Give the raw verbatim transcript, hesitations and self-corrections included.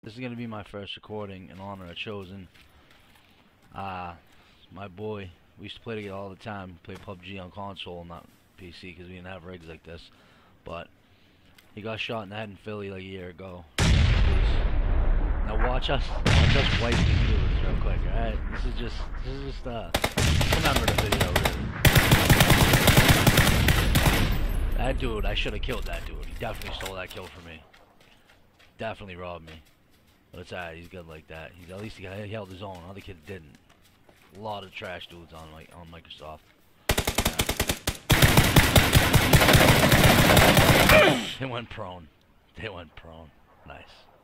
This is gonna be my first recording in honor of Chosen. Uh, my boy, we used to play together all the time. Play P U B G on console, not P C, because we didn't have rigs like this. But he got shot in the head in Philly like a year ago. Now watch us, watch us wipe these dudes real quick. All right, this is just, this is just uh, remember the video really. That dude, I should have killed that dude. He definitely stole that kill from me. Definitely robbed me. But it's alright, he's good like that. He's, at least he held his own. Other kids didn't. A lot of trash dudes on like on Microsoft. Yeah. They went prone. They went prone. Nice.